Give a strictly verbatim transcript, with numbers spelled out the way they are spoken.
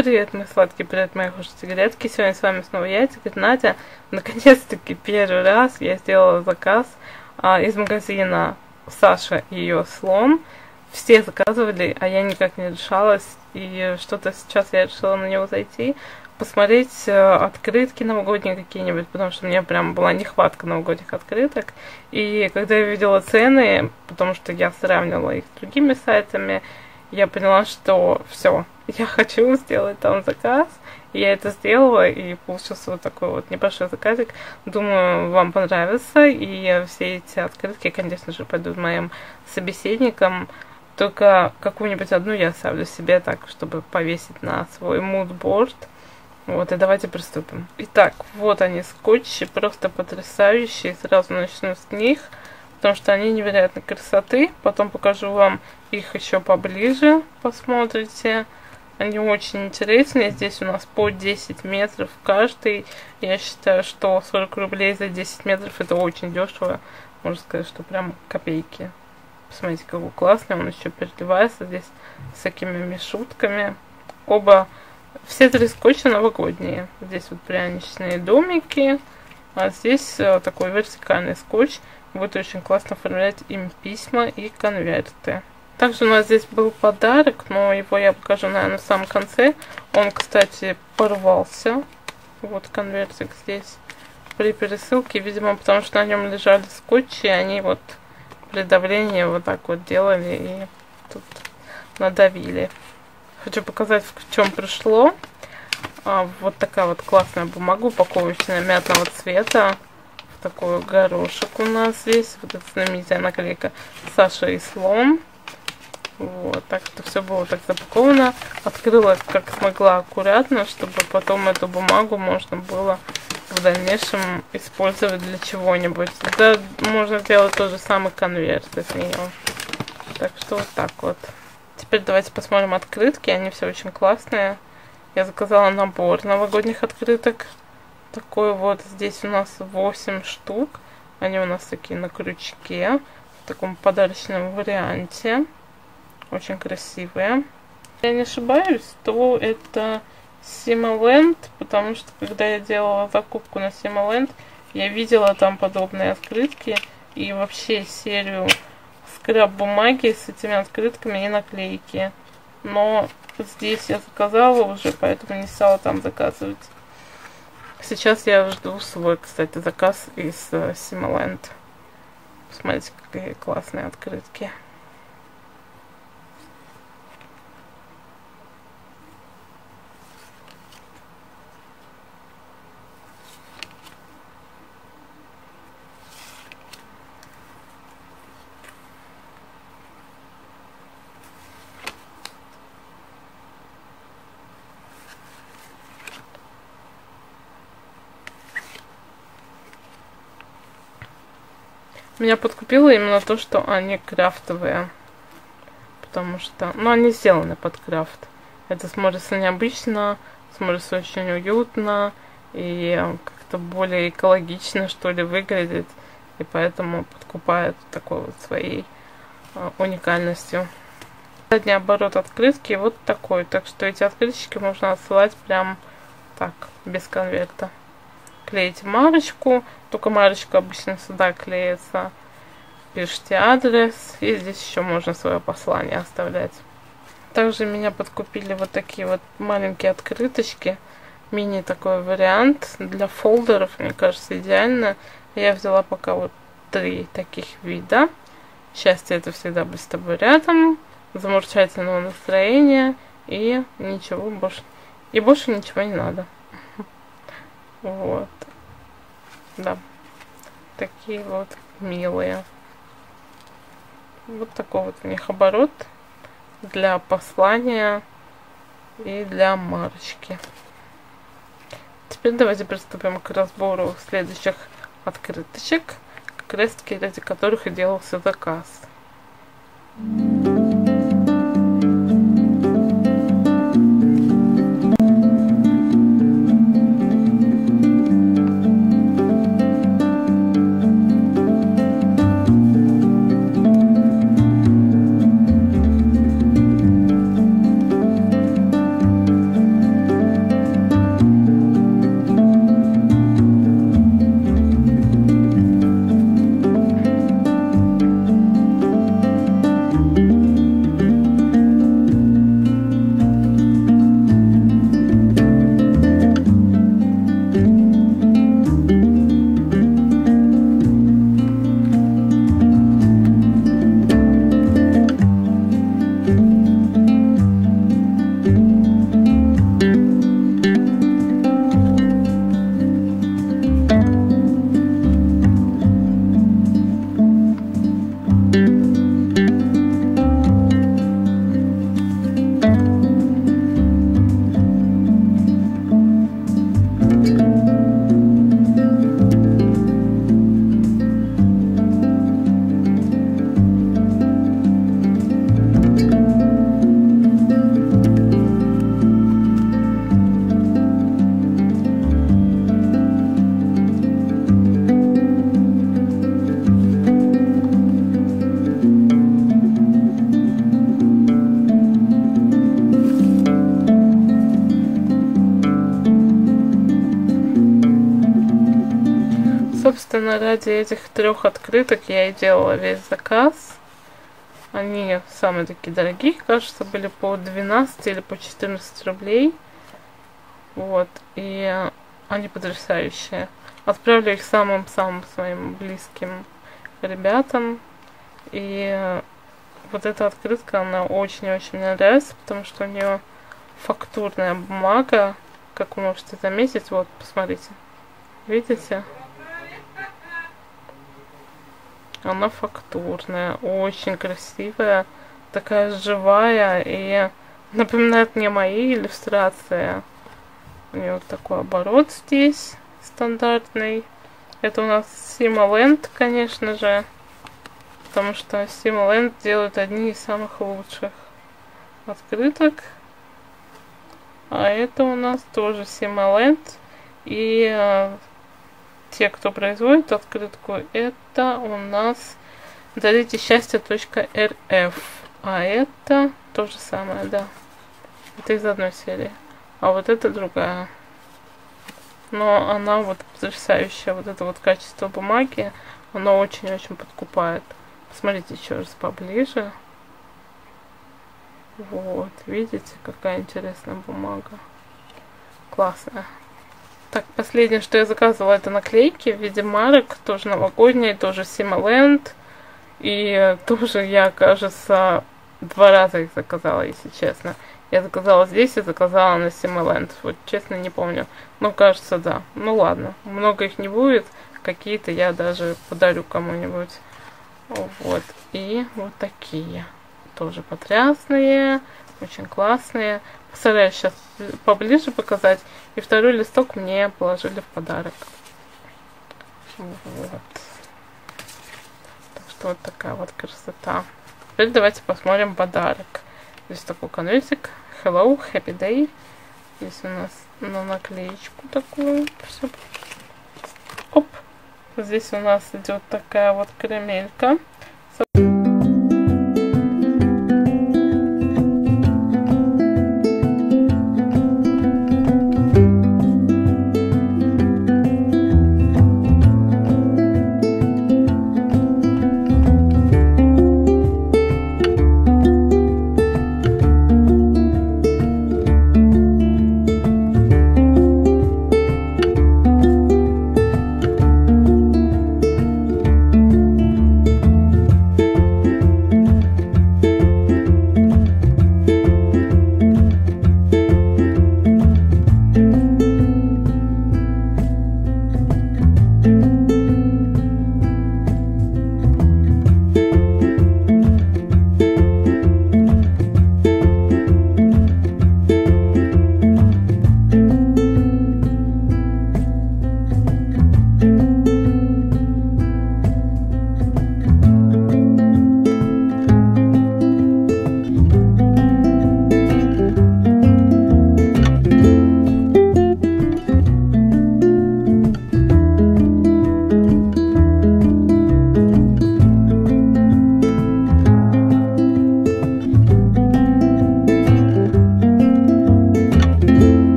Привет, мои сладкие, привет, мои хорошие тигретки. Сегодня с вами снова я, Тигрет Надя. Наконец-таки первый раз я сделала заказ а, из магазина Саша и ее слон. Все заказывали, а я никак не решалась. И что-то сейчас я решила на него зайти, посмотреть э, открытки новогодние какие-нибудь, потому что мне прям была нехватка новогодних открыток. И когда я видела цены, потому что я сравнивала их с другими сайтами, я поняла, что все, я хочу сделать там заказ. И я это сделала, и получился вот такой вот небольшой заказик. Думаю, вам понравится. И все эти открытки, конечно же, пойдут моим собеседникам. Только какую-нибудь одну я оставлю себе так, чтобы повесить на свой мудборд. Вот, и давайте приступим. Итак, вот они, скотчи, просто потрясающие. Сразу начну с них, потому что они невероятной красоты. Потом покажу вам их еще поближе, посмотрите. Они очень интересные. Здесь у нас по десять метров каждый. Я считаю, что сорок рублей за десять метров это очень дешево. Можно сказать, что прям копейки. Посмотрите, какой классный. Он еще переливается здесь с такими мишутками. Оба, все три скотча новогодние. Здесь вот пряничные домики. А здесь такой вертикальный скотч. Будет очень классно оформлять им письма и конверты. Также у нас здесь был подарок, но его я покажу, наверное, в самом конце. Он, кстати, порвался. Вот конвертик здесь при пересылке, видимо, потому что на нем лежали скотчи, и они вот при давлении вот так вот делали и тут надавили. Хочу показать, в чем пришло. А, вот такая вот классная бумага упаковочная мятного цвета. Такой горошек у нас здесь. Вот эта знаменитая наклейка Саша и слон. Вот, так что все было так запаковано. Открыла как смогла аккуратно, чтобы потом эту бумагу можно было в дальнейшем использовать для чего-нибудь. Да, можно сделать тот же самый конверт из нее. Так что вот так вот. Теперь давайте посмотрим открытки. Они все очень классные. Я заказала набор новогодних открыток. Такой вот, здесь у нас восемь штук. Они у нас такие на крючке. В таком подарочном варианте. Очень красивые. Если я не ошибаюсь, то это Симоленд, потому что когда я делала закупку на Симоленд, я видела там подобные открытки и вообще серию скраб бумаги с этими открытками и наклейки. Но здесь я заказала уже, поэтому не стала там заказывать. Сейчас я жду свой, кстати, заказ из Симоленд. Посмотрите, какие классные открытки. Меня подкупило именно то, что они крафтовые. Потому что, ну, они сделаны под крафт. Это смотрится необычно, смотрится очень уютно и как-то более экологично, что ли, выглядит. И поэтому подкупает такой вот своей а, уникальностью. Задний оборот открытки вот такой. Так что эти открыточки можно отсылать прям так, без конверта. Клеите марочку, только марочка обычно сюда клеится. Пишите адрес, и здесь еще можно свое послание оставлять. Также меня подкупили вот такие вот маленькие открыточки. Мини такой вариант для фолдеров, мне кажется, идеально. Я взяла пока вот три таких вида. Счастье — это всегда быть с тобой рядом. Замечательного настроения и ничего больше. И больше ничего не надо. Вот. Да. Такие вот милые. Вот такой вот у них оборот для послания и для марочки. Теперь давайте приступим к разбору следующих открыточек, как раз таки ради которых и делался заказ. собственно, ради этих трех открыток я и делала весь заказ. Они самые такие дорогие, кажется, были по двенадцать или по четырнадцать рублей. Вот, и они потрясающие. Отправлю их самым-самым своим близким ребятам. И вот эта открытка, она очень-очень мне нравится, потому что у нее фактурная бумага, как вы можете заметить. Вот, посмотрите. Видите? Она фактурная, очень красивая, такая живая и напоминает мне мои иллюстрации. У нее вот такой оборот здесь стандартный. Это у нас Симоленд, конечно же, потому что Симоленд делают одни из самых лучших открыток. А это у нас тоже Симоленд. И э, те, кто производит открытку, это у нас дарите счастье точка эр эф. А это то же самое, да. Это из одной серии. А вот это другая. Но она вот потрясающая. Вот это вот качество бумаги, оно очень-очень подкупает. Посмотрите еще раз поближе. Вот, видите, какая интересная бумага. Классная. Так, последнее, что я заказывала, это наклейки в виде марок. Тоже новогодние, тоже Симоленд. И тоже я, кажется, два раза их заказала, если честно. Я заказала здесь и заказала на Симоленд. Вот честно не помню. Ну, кажется, да. Ну ладно. Много их не будет. Какие-то я даже подарю кому-нибудь. Вот. И вот такие. Тоже потрясные. Очень классные. Постараюсь сейчас поближе показать. И второй листок мне положили в подарок. Вот. Так что вот такая вот красота. Теперь давайте посмотрим подарок. Здесь такой конвертик. Hello, happy day. Здесь у нас на наклеечку такую. Все. Оп. Здесь у нас идет такая вот карамелька.